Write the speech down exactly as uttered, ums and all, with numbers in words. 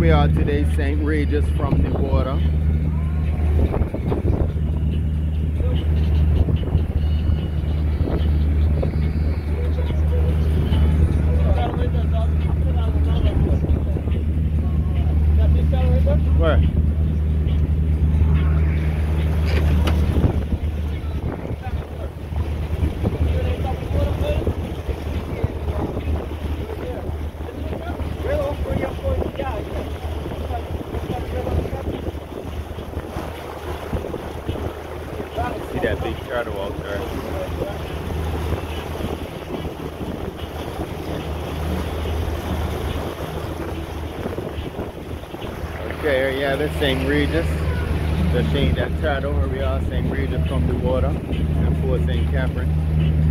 we are today, Saint Regis from the water. Where? See that big turtle out there. Okay, here you have it, Saint Regis. Just seeing that turtle where we are, Saint Regis from the water, and for Saint Catherine.